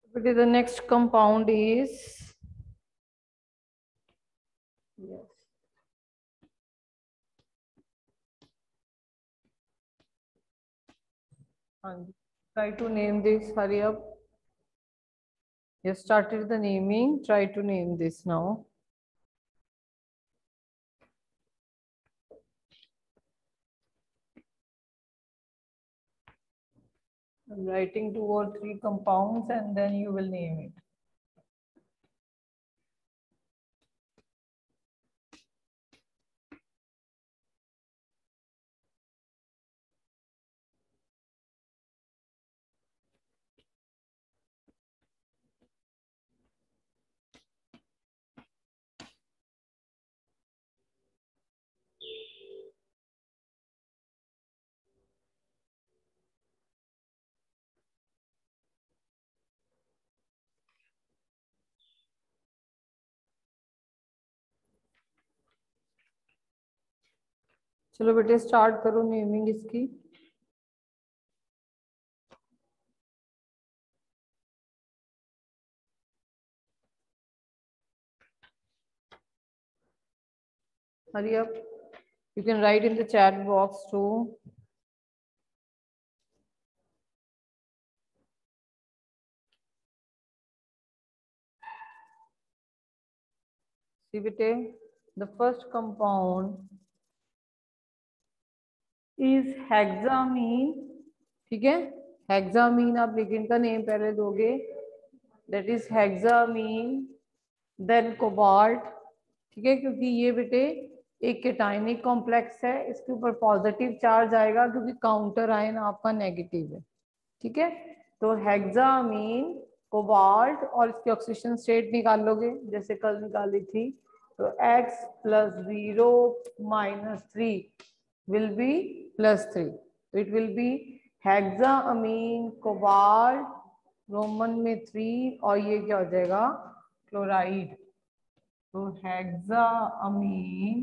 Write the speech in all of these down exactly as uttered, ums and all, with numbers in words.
But the next compound is yes. And try to name this. Hurry up. You started the naming. Try to name this now. I'm writing two or three compounds and then you will name it. चलो बेटे start करो naming इसकी. Hurry up. You can write in the chat box too. See bete, the first compound is hexamine. ठीक है, hexamine आप लिखने का name पहले दोगे. That is hexamine, then cobalt. ठीक है, क्योंकि ये बेटे एक केटाइनिक कॉम्प्लेक्स है, इसके ऊपर पॉजिटिव चार्ज आएगा क्योंकि काउंटर आयन आपका नेगेटिव है. ठीक है, तो हेक्सामीन, कोबाल्ट और इसकी ऑक्सीडेशन स्टेट निकाल लोगे जैसे कल निकाली थी. तो X plus zero minus three will be plus three. तो it will be hexamine cobalt roman में थ्री और ये क्या हो जाएगा क्लोराइड. तो हेक्सामीन,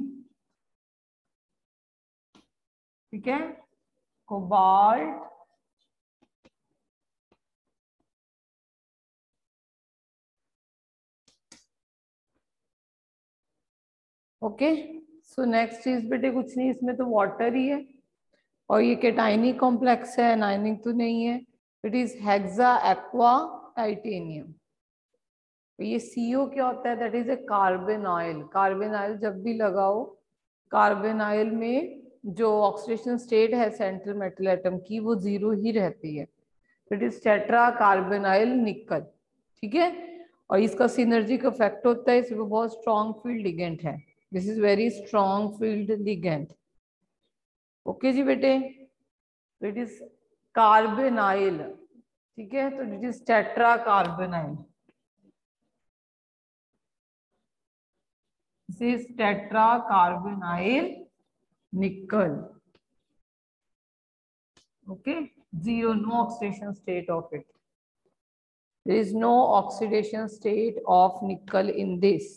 ठीक है, कोबाल्ट ओके. सो नेक्स्ट चीज बेटे कुछ नहीं, इसमें तो वाटर ही है और ये केटाइनिक कॉम्प्लेक्स है, एनायनिक तो नहीं है. It is hexa aqua titanium. ये सीओ क्या होता है? That is a कार्बेनॉयल. कार्बेनॉयल जब भी लगाओ, कार्बेनॉयल में जो ऑक्सीडेशन स्टेट है सेंट्रल मेटल एटम की वो जीरो ही रहती है. इट इज टेट्रा कार्बेनॉयल निकल. ठीक है, और इसका सिनर्जिक इफेक्ट होता है, इसमें बहुत स्ट्रॉन्ग फील्ड लिगेंड है. This is very strong field ligand. Okay जी बेटे, तो इट इज कार्बेनाइल. ठीक है, तो it is tetra carbonyl. This is tetra carbonyl nickel. Okay, zero, no oxidation state of it. There is no oxidation state of nickel in this.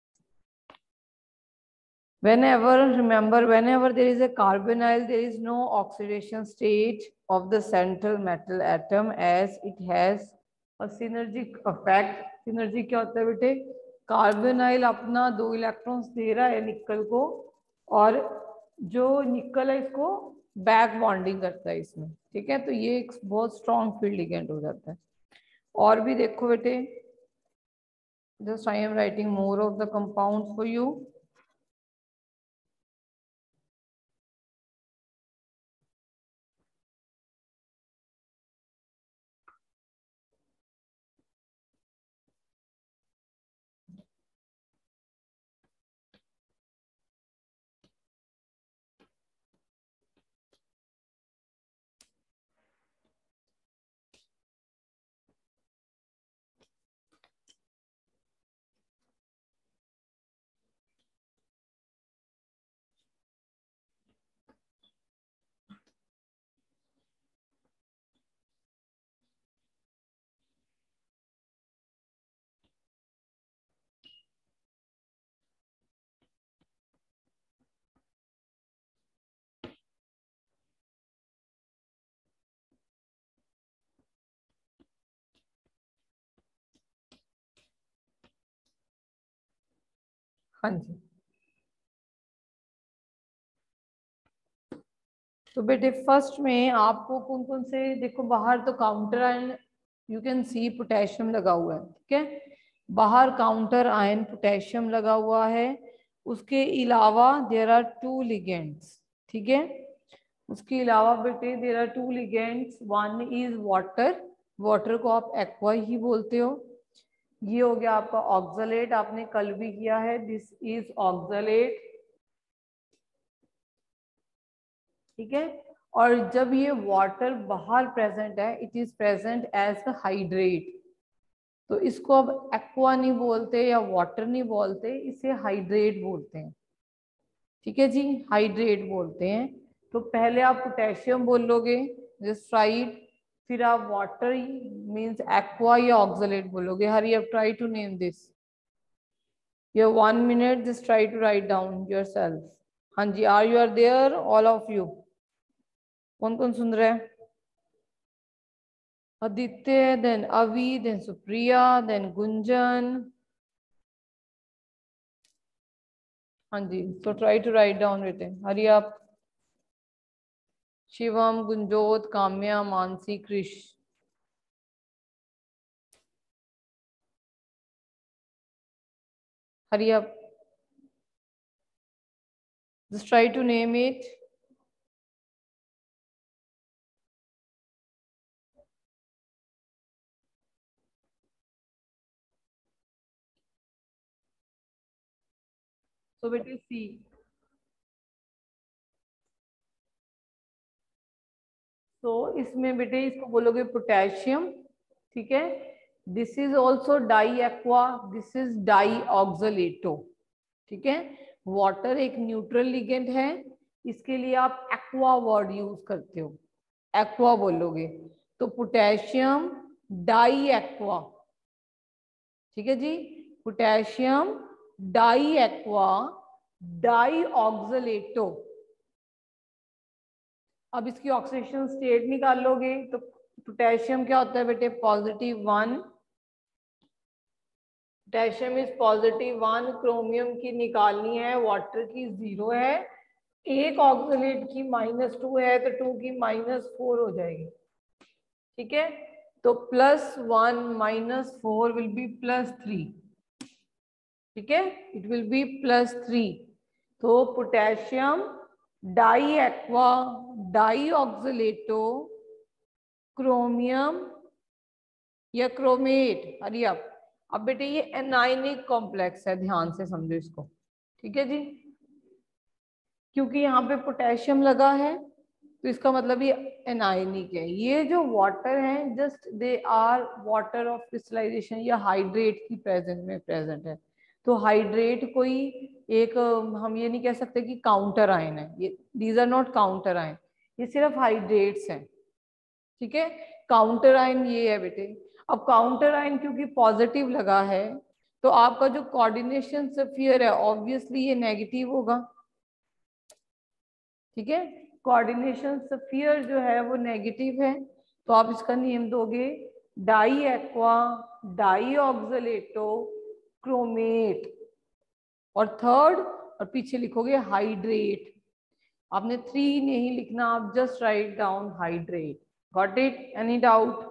Whenever, remember, whenever there is a carbonyl, there is no oxidation state of the central metal atom as it has a synergic effect. Synergy क्या होता है बेटे? Carbonyl अपना दो electrons they रहा है निकल को और जो निकल है इसको बैक बॉन्डिंग करता है इसमें. ठीक है, तो ये एक बहुत स्ट्रॉन्ग फील्ड लिगेंड हो जाता है. और भी देखो बेटे, just I am writing more of the compound for you. हाँ जी, तो बेटे फर्स्ट में आपको कौन कौन से, देखो बाहर तो counter ion you can see potassium लगा हुआ है, ठीक है, बाहर काउंटर आयन पोटेशियम लगा हुआ है। उसके अलावा देयर आर टू लिगेंड्स, ठीक है, उसके अलावा बेटे there are two ligands, one is water, water को आप एक्वा ही बोलते हो। ये हो गया आपका ऑक्सलेट, आपने कल भी किया है, दिस इज ऑक्सलेट, ठीक है। और जब ये वाटर बाहर प्रेजेंट है, it is present as a hydrate, तो इसको अब एक्वा नहीं बोलते या वाटर नहीं बोलते, इसे हाइड्रेट बोलते हैं, ठीक है जी, हाइड्रेट बोलते हैं। तो पहले आप पोटेशियम बोलोगे जस्ट राइट, फिर आप वाटर मींस एक्वा या ऑक्सलेट बोलोगे। Hurry up, try to name this, you have one minute, just try to write down yourself. हाँ जी, are you are there all of you, कौन कौन सुन रहे हैं? Aditya, then Avi, then Supriya, then Gunjan. हाँ जी, so try to write down written, hurry up. Shivam, गुंजोत, Kamya, Mansi, Krish. hurry up, just try to name it. so बेटे सी, तो इसमें बेटे इसको बोलोगे पोटेशियम, ठीक है, this is also di aqua, this is di oxalato, ठीक है। वाटर एक न्यूट्रल लिगेंड है, इसके लिए आप एक्वा वर्ड यूज करते हो, एक्वा बोलोगे, तो पोटेशियम डाई एक्वा, ठीक है जी, potassium di aqua di oxalato. अब इसकी ऑक्सीडेशन स्टेट निकाल लोगे, तो पोटेशियम क्या होता है बेटे, positive one, potassium is positive one, chromium की निकालनी है, वाटर की जीरो है, एक ऑक्सलेट की माइनस टू है, तो टू की माइनस फोर हो जाएगी, ठीक है। तो plus one minus four will be plus three, ठीक है, it will be plus three. तो potassium di aqua di oxalato chromium या क्रोमेट, हरी अब अब बेटे ये एनायनिक कॉम्प्लेक्स है, ध्यान से समझो इसको, ठीक है जी, क्योंकि यहाँ पे पोटेशियम लगा है तो इसका मतलब ये एनायनिक है। ये जो वाटर है just they are water of crystallization या हाइड्रेट की प्रेजेंट में प्रेजेंट है, तो हाइड्रेट कोई एक, हम ये नहीं कह सकते कि काउंटर आयन है, ये these are not counter ion, ये सिर्फ हाइड्रेट्स हैं, ठीक है। काउंटर आयन ये है बेटे, अब काउंटर आयन क्योंकि पॉजिटिव लगा है, तो आपका जो कोऑर्डिनेशन स्फीयर है ऑब्वियसली ये नेगेटिव होगा, ठीक है, कोऑर्डिनेशन स्फीयर जो है वो नेगेटिव है, तो आप इसका नेम दोगे di aqua di oxalato chromate, और थर्ड और पीछे लिखोगे हाइड्रेट, आपने थ्री नहीं लिखना, आप just write down hydrate, got it, any doubt,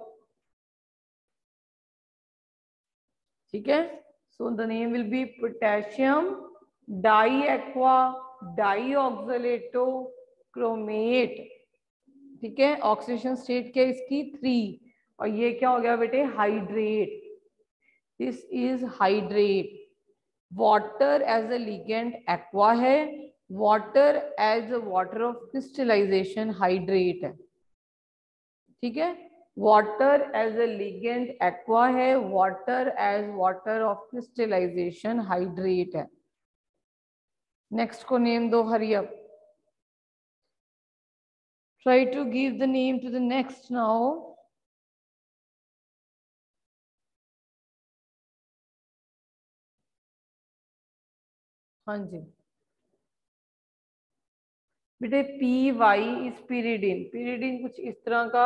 ठीक है। So the name will be potassium di aqua di oxalato chromate, ठीक है, ऑक्सीडेशन स्टेट क्या इसकी थ्री, और ये क्या हो गया बेटे hydrate, this is hydrate. Water as a ligand aqua है, water as a water of crystallization hydrate है, ठीक है, water as a ligand aqua है, water as water of crystallization hydrate है। नेक्स्ट को नेम दो, hurry up, try to give the name to the next now. हाँ जी बेटे, P Y is pyridine, pyridine कुछ इस तरह का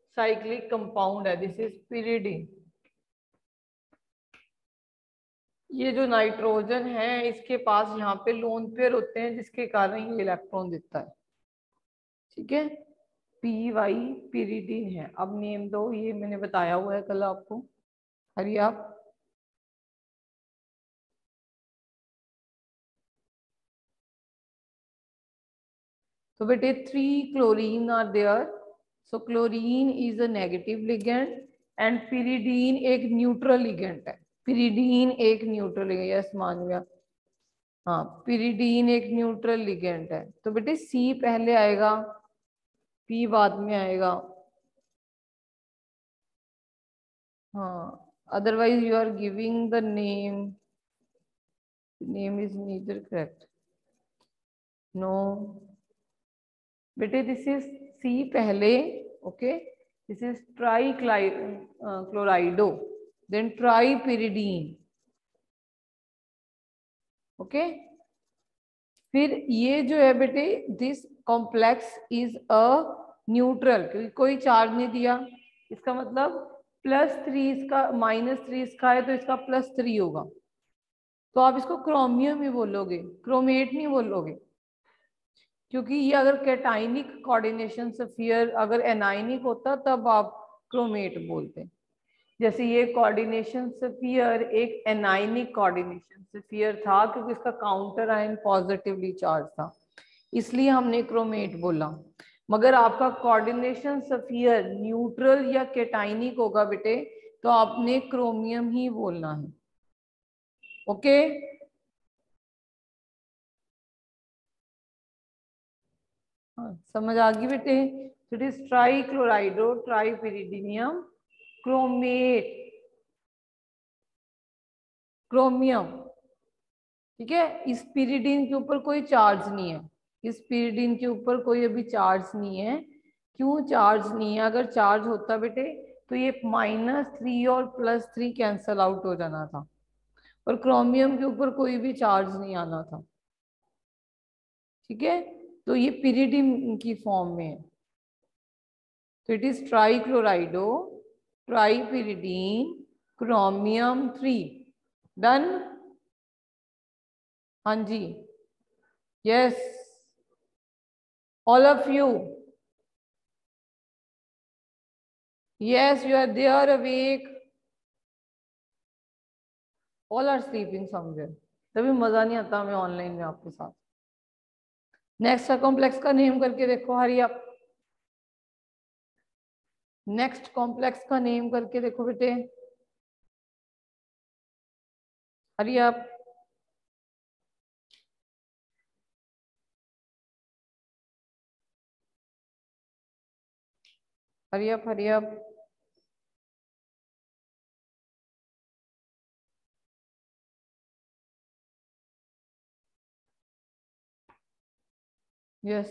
हेट्रोसाइक्लिक कंपाउंड है, दिस इज pyridine। ये जो नाइट्रोजन है इसके पास यहाँ पे लोन पेयर होते हैं जिसके कारण ये इलेक्ट्रॉन देता है। ठीक है, पी वाई पीरिडीन है। अब नेम दो, ये मैंने बताया हुआ है कल आपको। हरी आप तो बेटे three chlorine are there, so chlorine is a negative ligand and pyridine एक न्यूट्रल लिगेंड है। पिरिडीन एक न्यूट्रल लिगेंड, यस मान गया। हाँ, पिरिडीन एक न्यूट्रल लिगेंड है। तो बेटे सी पहले आएगा, पी बाद में आएगा। हाँ, otherwise you are giving the name, name is neither correct. No बेटे, दिस इज सी पहले, okay. This is tri chlorido, then tri pyridine, okay. फिर ये जो है बेटे, this complex is a neutral, क्योंकि कोई चार्ज नहीं दिया, इसका मतलब प्लस थ्री इसका माइनस थ्री इसका है तो इसका प्लस थ्री होगा। तो आप इसको क्रोमियम ही बोलोगे, क्रोमेट नहीं बोलोगे, क्योंकि ये अगर कैटाइनिक कोऑर्डिनेशन स्फीयर अगर एनाइनिक होता तब आप क्रोमेट बोलते। जैसे ये कोऑर्डिनेशन स्फीयर एक एनाइनिक कोऑर्डिनेशन स्फीयर था क्योंकि इसका काउंटर आयन पॉजिटिवली चार्ज था, इसलिए हमने क्रोमेट बोला। मगर आपका कोऑर्डिनेशन स्फीयर न्यूट्रल या कैटाइनिक होगा बेटे, तो आपने क्रोमियम ही बोलना है, ओके। हाँ, समझ आ गई बेटे। It is tri chlorido tri pyridinium chromate chromium. ठीक है, इस पिरिडीन के ऊपर कोई चार्ज नहीं है, इस पिरिडीन के ऊपर कोई अभी चार्ज नहीं है। क्यों चार्ज नहीं है? अगर चार्ज होता बेटे तो ये माइनस थ्री और प्लस थ्री कैंसल आउट हो जाना था, और क्रोमियम के ऊपर कोई भी चार्ज नहीं आना था। ठीक है, तो ये पिरिडीन की फॉर्म में है। तो it is tri chlorido tri pyridine chromium three. Done? हाँ जी, yes, all of you, yes you are there awake, all are sleeping somewhere. तभी मजा नहीं आता हमें ऑनलाइन में आपके साथ। नेक्स्ट कॉम्प्लेक्स का नेम करके देखो, हरी आप। नेक्स्ट कॉम्प्लेक्स का नेम करके देखो बेटे, हरी आप। Hurry up hurry up. Yes,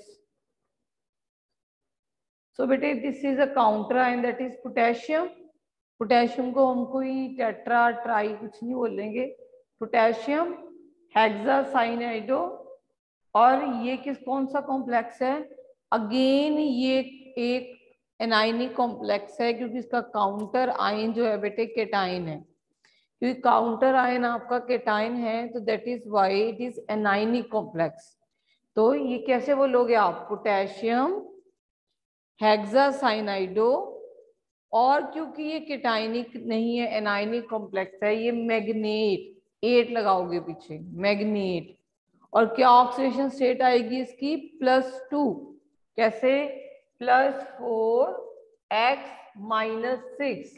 so बेटे this is a counter ion that is potassium. Potassium को हम कोई टेट्रा ट्राई कुछ नहीं बोलेंगे, पोटेशियम हेक्सासाइनाइडो। और ये किस कौन सा कॉम्प्लेक्स है? अगेन ये एक एनाइनिक कॉम्प्लेक्स है, क्योंकि इसका काउंटर आयन जो है बेटे केटाइन है। क्योंकि काउंटर आयन आपका केटाइन है तो that is why it is anionic complex. तो ये कैसे बोलोगे आप? पोटेशियम हेक्सासाइनाइडो, और क्योंकि ये केटाइनिक नहीं है एनाइनिक कॉम्प्लेक्स है, ये मैग्नेट, एट लगाओगे पीछे, मैग्नेट। और क्या ऑक्सीडेशन स्टेट आएगी इसकी? Plus two. कैसे? Plus four X minus six.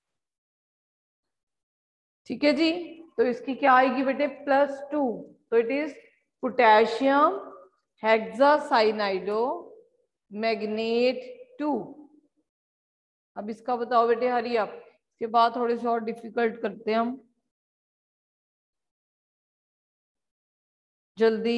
ठीक है जी, तो इसकी क्या आएगी बेटे? Plus two. तो it is potassium hexacyanido manganate two. अब इसका बताओ बेटे, हरी आप। इसके बाद थोड़े से और डिफिकल्ट करते हैं हम, जल्दी।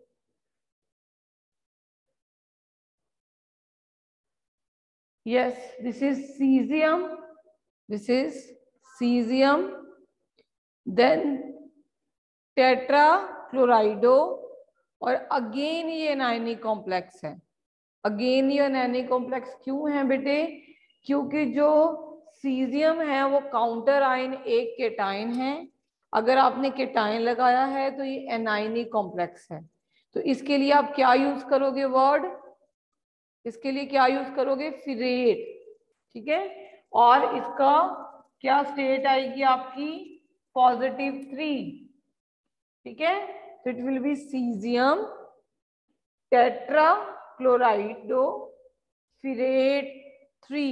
Yes, this is caesium, this is caesium, then tetra chlorido, और अगेन ये एनायनिक कॉम्प्लेक्स है। अगेन ये एनायनिक कॉम्प्लेक्स क्यों है बेटे? क्योंकि जो सीजियम है वो काउंटर आयन एक केटाइन है, अगर आपने केटाइन लगाया है तो ये एनाइनिक कॉम्प्लेक्स है। तो इसके लिए आप क्या यूज करोगे वर्ड, इसके लिए क्या यूज करोगे, फिरेट, ठीक है। और इसका क्या स्टेट आएगी आपकी, पॉजिटिव थ्री, ठीक है। तो it will be caesium tetrachlorido ferrate three,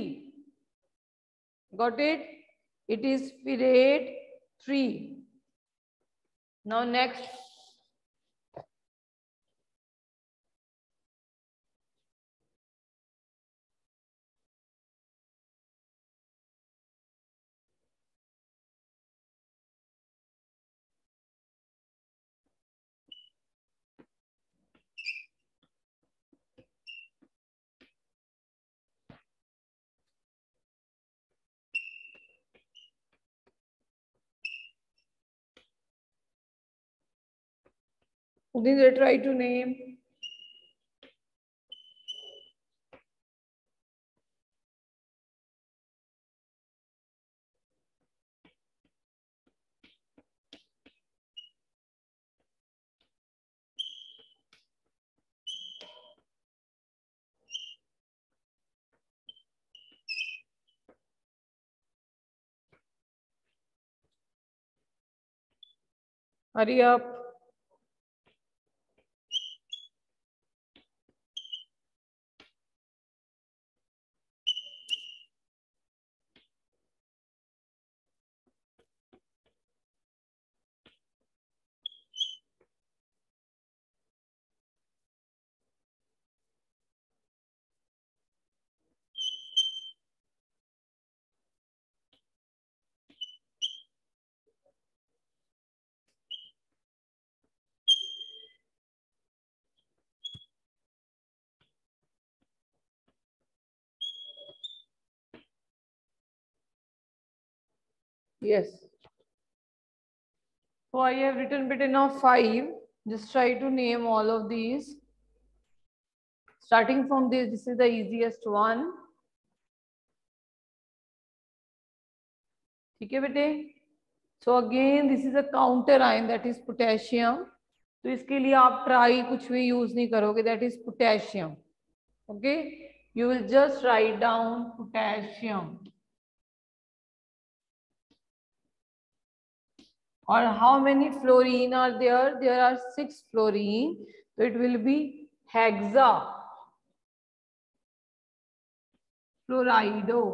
got it, it is ferrate three. Now next, Udit, try to name. Hurry up. Yes. So I have written bit now five. Just try to name all of these. Starting from this, this is the easiest one. ठीक है बेटे. So again, this is a counter ion, that is potassium. तो इसके लिए आप try कुछ भी use नहीं करोगे, that is potassium. Okay, you will just write down potassium. Or how many fluorine are there? There are six fluorine. So it will be hexa fluorido.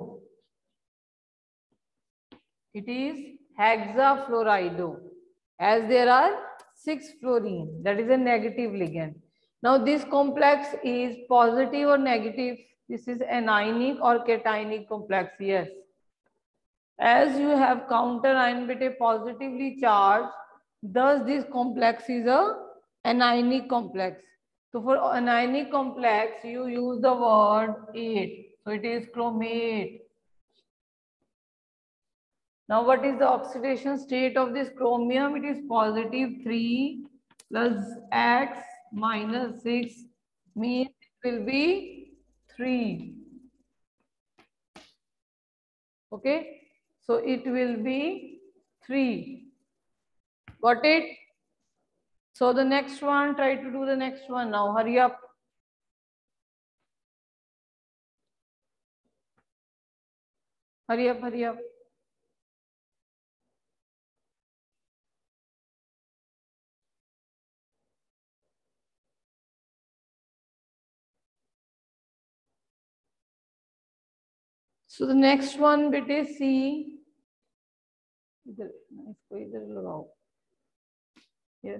It is hexafluorido, as there are six fluorine. That is a negative ligand. Now this complex is positive or negative? This is anionic or cationic complex? Yes. As you have counter ion bit positively charged, thus this complex is a anionic complex. So for anionic complex, you use the word eight. So it is chromate. Now what is the oxidation state of this chromium? It is positive three plus X minus six, means it will be three. Okay, so it will be three. Got it? So the next one, try to do the next one now. Hurry up. Hurry up, hurry up. So the next one bit is C. Yes.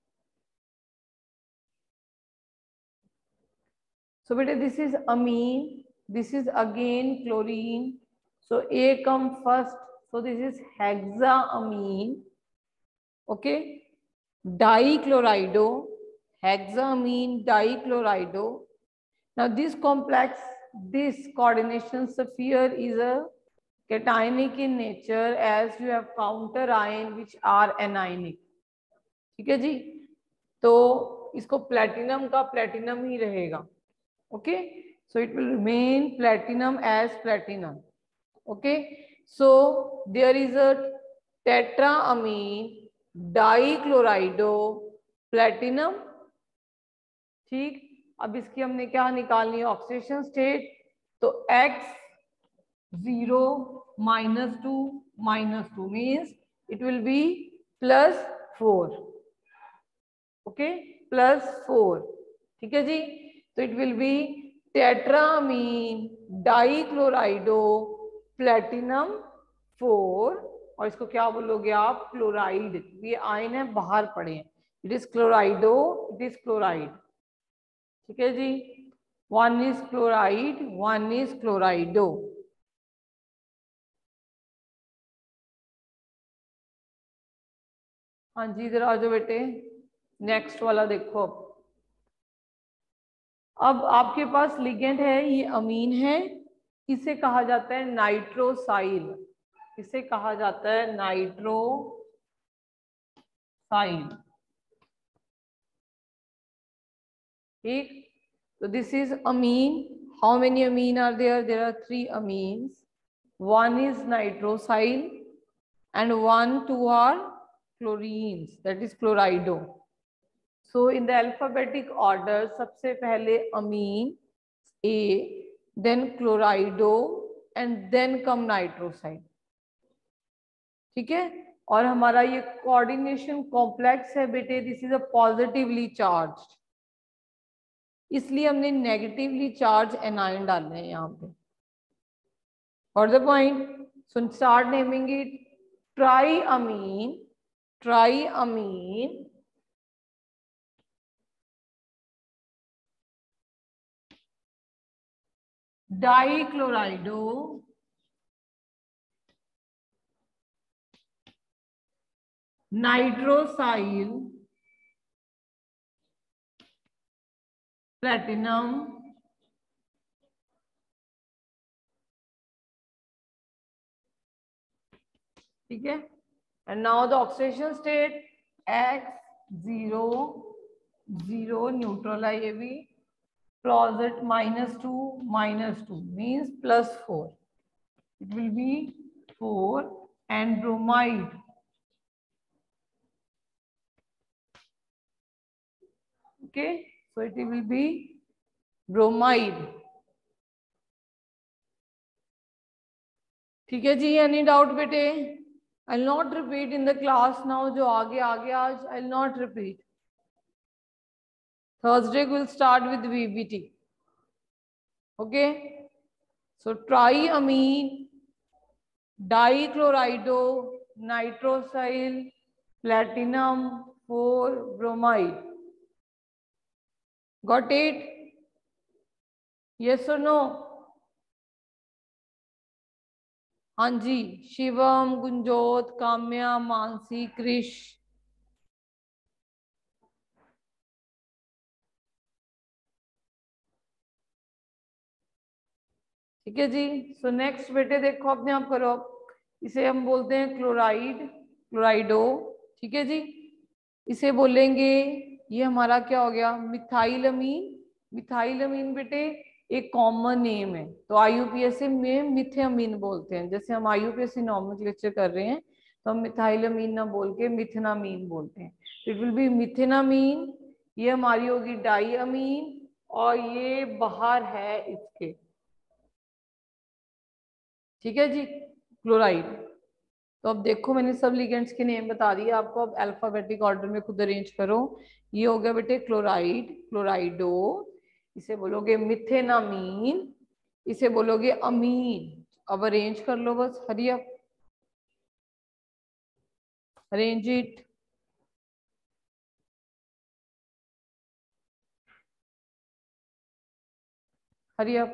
So beta, this is amine. This is again chlorine. So A come first. So this is hexaamine. Okay. Dichlorido. Hexaamine dichlorido. Now this complex, this coordination sphere is a cationic in nature, as you have counter ion which are anionic. ठीक है जी. तो इसको platinum का platinum ही रहेगा. Okay, so it will remain platinum as platinum. Okay, so there is a tetra ammine dichlorido platinum. ठीक, अब इसकी हमने क्या निकालनी है, ऑक्सीडेशन स्टेट। तो X zero minus two minus two means it will be plus four. Okay, plus four. ठीक है जी, तो it will be tetraammine dichlorido platinum four. और इसको क्या बोलोगे आप, क्लोराइड। ये आयन है बाहर पड़े हैं, it is chlorido, it is chloride. ठीक है जी, one is chloride, one is chlorido. हाँ जी, इधर आ जाओ बेटे, नेक्स्ट वाला देखो। अब आपके पास लिगेंड है, ये अमीन है, इसे कहा जाता है नाइट्रोसाइल। इसे कहा जाता है नाइट्रोसाइल। ठीक, तो this is ammine. How many ammine are there, there are three ammines, one is nitrosyl and one two are chlorines, that is chlorido. So in the alphabetic order, सबसे पहले अमीन A, then chlorido and then come nitroside। ठीक है, और हमारा ये coordination complex है बेटे, this is a positively charge, इसलिए हमने नेगेटिवली चार्ज एनायन डालने हैं यहाँ पे। For the point, so start naming it. Triammine, triammine dichlorido nitrosyl platinum ठीक है, and now the oxidation state X zero zero neutral है ये भी, closet minus two minus two means plus four, it will be four and bromide okay, so it will be bromide। ठीक है जी, any doubt बेटे? I will not repeat in the class now, जो आगे आगे आज I will not repeat, Thursday will start with VBT. Okay, so triammine dichlorido nitrosyl platinum four bromide. Got it? Yes और no? हाँ जी, शिवम, गुंजोत, काम्या, मानसी, क्रिश। ठीक है जी, सो नेक्स्ट बेटे देखो, अपने आप करो, इसे हम बोलते हैं क्लोराइड, क्लोराइडो। ठीक है जी, इसे बोलेंगे, ये हमारा क्या हो गया, मिथाइलमीन। मिथाइलमीन बेटे एक कॉमन नेम है, तो आईयूपीएससी में मिथेअमीन बोलते हैं। जैसे हम आईयूपीएससी नॉमेनक्लेचर कर रहे हैं, तो हम मिथाइलमीन ना बोल के मिथेनामीन बोलते हैं। इट विल बी मिथेनामीन, ये हमारी होगी डाईअमीन, और ये बाहर है इसके। ठीक है जी, क्लोराइड। तो अब देखो, मैंने सब लिगेंड्स के नेम बता दिए आपको, अब अल्फाबेटिक ऑर्डर में खुद अरेंज करो। ये हो गया बेटे क्लोराइड, क्लोराइडो, इसे बोलोगे मिथेनामीन, इसे बोलोगे अमीन। अब अरेंज कर लो बस, hurry up, arrange it. Hurry up.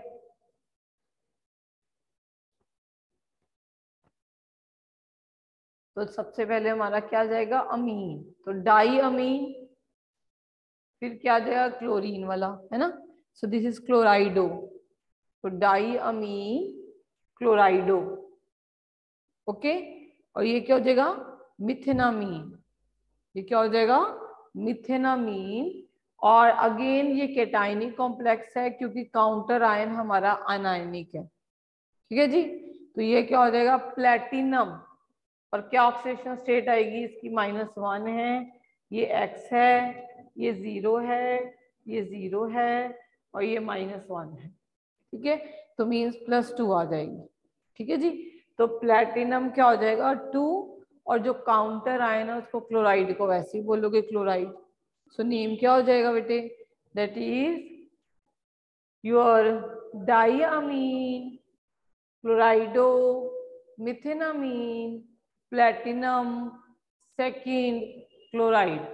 तो सबसे पहले हमारा क्या जाएगा, अमीन, तो डाई अमीन, फिर क्या जाएगा, क्लोरीन वाला, है ना। सो दिस इज क्लोराइडो, तो डाई अमीन क्लोराइडो। ओके, और ये क्या हो जाएगा, मिथेनामीन। ये क्या हो जाएगा, मिथेनामीन। और अगेन ये केटाइनिक कॉम्प्लेक्स है, क्योंकि काउंटर आयन हमारा अनायनिक है। ठीक है जी, तो ये क्या हो जाएगा, प्लेटिनम। और क्या ऑक्सीडेशन स्टेट आएगी इसकी, माइनस वन है, ये एक्स है, ये जीरो है, ये जीरो है और ये माइनस वन है। ठीक है, तो मीन्स प्लस टू आ जाएगी। ठीक है जी, तो प्लेटिनम क्या हो जाएगा टू, और जो काउंटर आए ना उसको क्लोराइड को वैसे ही बोलोगे क्लोराइड। सो नेम क्या हो जाएगा बेटे, that is your diammine chlorido methanamine platinum second chloride.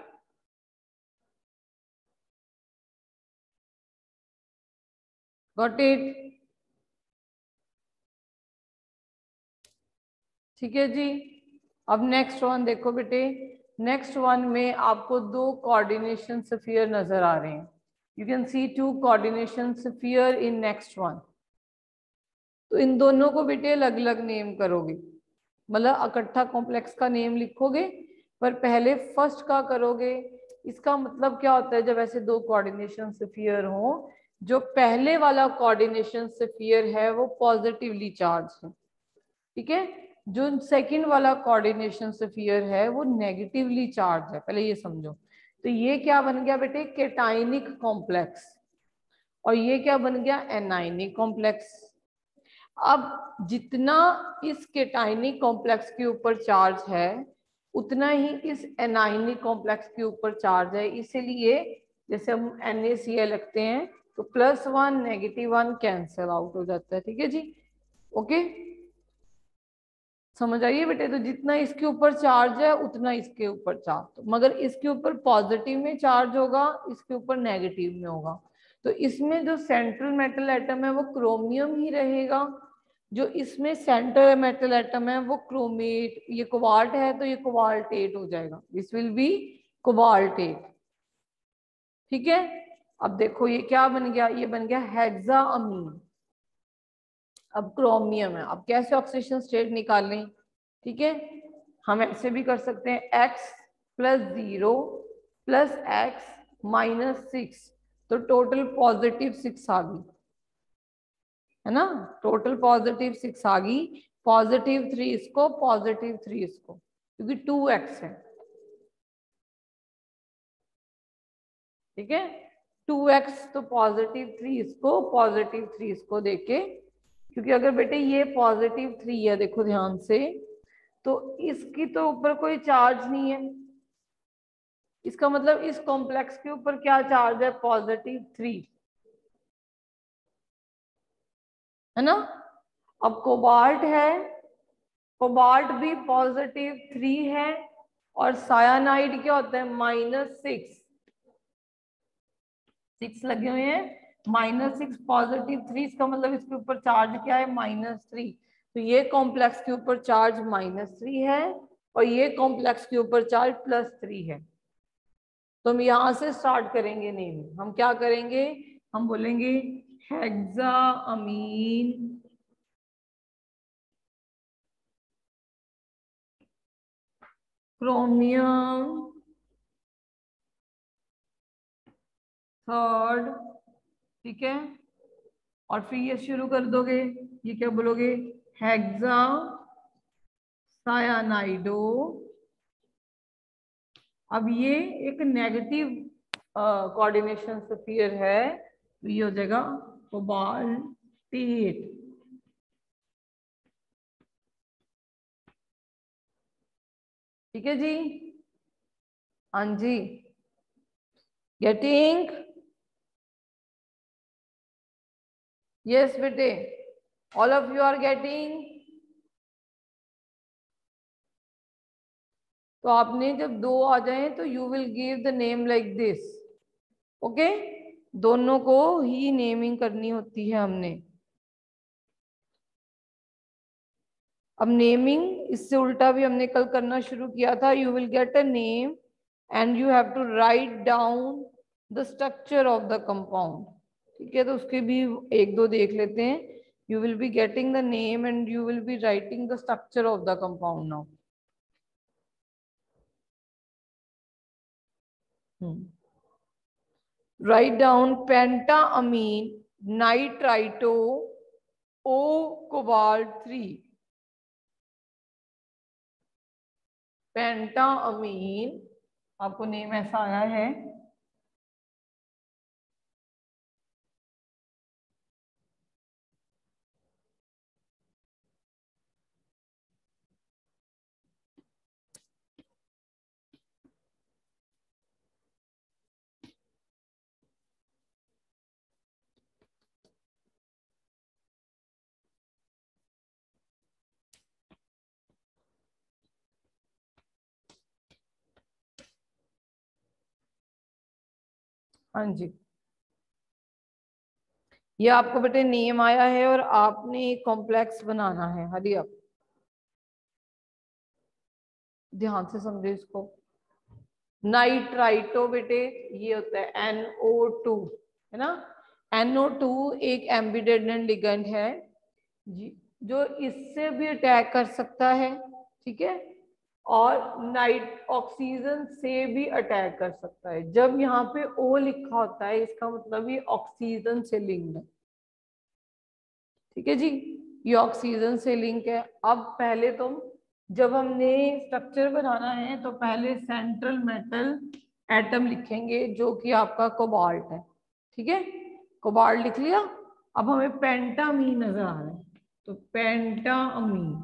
Got it? ठीक है जी, अब नेक्स्ट वन देखो बेटे, नेक्स्ट वन में आपको दो कोऑर्डिनेशन स्फीयर नजर आ रहे हैं। You can see two coordination sphere in next one. तो इन दोनों को बेटे अलग अलग नेम करोगे, मतलब इकट्ठा कॉम्प्लेक्स का नेम लिखोगे, पर पहले फर्स्ट का करोगे। इसका मतलब क्या होता है, जब ऐसे दो कोऑर्डिनेशन स्फीयर हो, जो पहले वाला कोऑर्डिनेशन स्फीयर है वो पॉजिटिवली चार्ज है, ठीक है, जो सेकंड वाला कोऑर्डिनेशन स्फीयर है वो नेगेटिवली चार्ज है। पहले ये समझो। तो ये क्या बन गया बेटे, केटाइनिक कॉम्प्लेक्स, और ये क्या बन गया, एनाइनिक कॉम्प्लेक्स। अब जितना इस केटाइनिक कॉम्प्लेक्स के ऊपर चार्ज है उतना ही इस एनाइनिक कॉम्प्लेक्स के ऊपर चार्ज है, इसीलिए जैसे हम NaCl लगते हैं तो plus one negative one cancel out हो जाता है। ठीक है जी, ओके, समझ आइए बेटे। तो जितना इसके ऊपर चार्ज है उतना इसके ऊपर चार्ज, तो मगर इसके ऊपर पॉजिटिव में चार्ज होगा, इसके ऊपर नेगेटिव में होगा। तो इसमें जो सेंट्रल मेटल एटम है वो क्रोमियम ही रहेगा, जो इसमें सेंटर मेटल एटम है वो क्रोमेट, ये कोबाल्ट है तो ये कोबाल्टेट हो जाएगा, दिस विल बी कोबाल्टेट। ठीक है, अब देखो ये क्या बन गया, ये बन गया हेक्साअमीन। अब क्रोमियम है, अब कैसे ऑक्सीडेशन स्टेट निकालें। ठीक है, हम ऐसे भी कर सकते हैं, x plus zero plus X minus six, तो टोटल पॉजिटिव सिक्स आ गई, है ना, टोटल पॉजिटिव सिक्स आ गई। पॉजिटिव थ्री इसको, पॉजिटिव थ्री इसको, क्योंकि टू एक्स है। ठीक है, टू एक्स तो पॉजिटिव थ्री इसको, पॉजिटिव थ्री इसको देके, क्योंकि अगर बेटे ये पॉजिटिव थ्री है, देखो ध्यान से, तो इसकी तो ऊपर कोई चार्ज नहीं है, इसका मतलब इस कॉम्प्लेक्स के ऊपर क्या चार्ज है, पॉजिटिव थ्री, है ना। अब कोबाल्ट है, कोबाल्ट भी पॉजिटिव थ्री है, और सायानाइड क्या होता है, माइनस सिक्स, सिक्स लगे हुए हैं, माइनस सिक्स पॉजिटिव थ्री, इसका मतलब इसके ऊपर चार्ज क्या है, माइनस थ्री। तो ये कॉम्प्लेक्स के ऊपर चार्ज माइनस थ्री है और ये कॉम्प्लेक्स के ऊपर चार्ज प्लस थ्री है। तो हम यहां से स्टार्ट करेंगे नेम, हम क्या करेंगे, हम बोलेंगे हेक्साअमीन क्रोमियम थर्ड, ठीक है, और फिर ये शुरू कर दोगे, ये क्या बोलोगे, हेक्सा सायानाइडो। अब ये एक नेगेटिव कोऑर्डिनेशन स्फीयर है, तो ये हो जाएगा कोबाल्टेट। ठीक है जी, हाँ जी, गेटिंग, यस बेटे, all of you are getting. तो आपने जब दो आ जाए तो you will give the name like this, okay, दोनों को ही नेमिंग करनी होती है हमने। अब नेमिंग इससे उल्टा भी हमने कल करना शुरू किया था, you will get a name and you have to write down the structure of the compound. ठीक है, तो उसके भी एक दो देख लेते हैं। You will be getting the name and you will be writing the structure of the compound now. Write down pentaammine nitrito O cobalt three. Pentaammine, आपको नेम ऐसा आया है। हाँ जी, ये आपको बेटे नेम आया है और आपने कॉम्प्लेक्स बनाना है। हरी आप ध्यान से समझे इसको। नाइट्राइटो बेटे ये होता है एन ओ टू, है ना। एन ओ टू एक एम्बिडेंट लिगेंड है जी, जो इससे भी अटैक कर सकता है, ठीक है, और नाइट ऑक्सीजन से भी अटैक कर सकता है। जब यहाँ पे ओ लिखा होता है इसका मतलब ये ऑक्सीजन से लिंक्ड है, ठीक है जी, ये ऑक्सीजन से लिंक है। अब पहले तो जब हमने स्ट्रक्चर बनाना है तो पहले सेंट्रल मेटल एटम लिखेंगे जो कि आपका कोबाल्ट है, ठीक है, कोबाल्ट लिख लिया। अब हमें पेंटामीन नजर आ रहा है, तो पेंटामीन।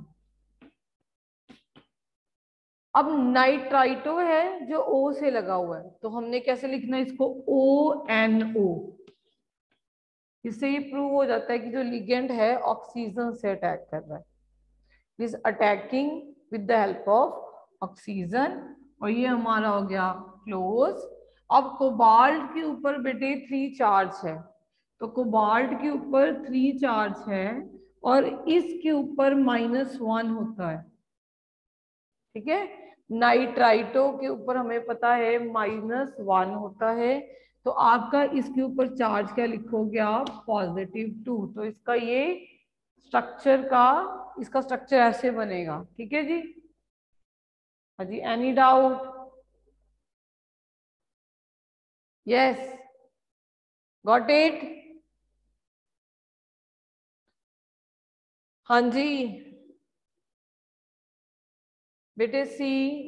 अब नाइट्राइटो है जो ओ से लगा हुआ है, तो हमने कैसे लिखना है इसको, ओ एन ओ। इससे ये प्रूव हो जाता है कि जो लिगेंड है ऑक्सीजन से अटैक कर रहा है, is attacking with the help of oxygen, और ये हमारा हो गया क्लोज। अब कोबाल्ट के ऊपर बेटे थ्री चार्ज है, तो कोबाल्ट के ऊपर थ्री चार्ज है और इसके ऊपर माइनस वन होता है, ठीक है। नाइट्राइटो के ऊपर हमें पता है माइनस वन होता है, तो आपका इसके ऊपर चार्ज क्या लिखोगे आप, पॉजिटिव टू। तो इसका ये स्ट्रक्चर का इसका स्ट्रक्चर ऐसे बनेगा, ठीक है जी। हाँ जी, any doubt? Yes, got it. हाँ जी बेटे सी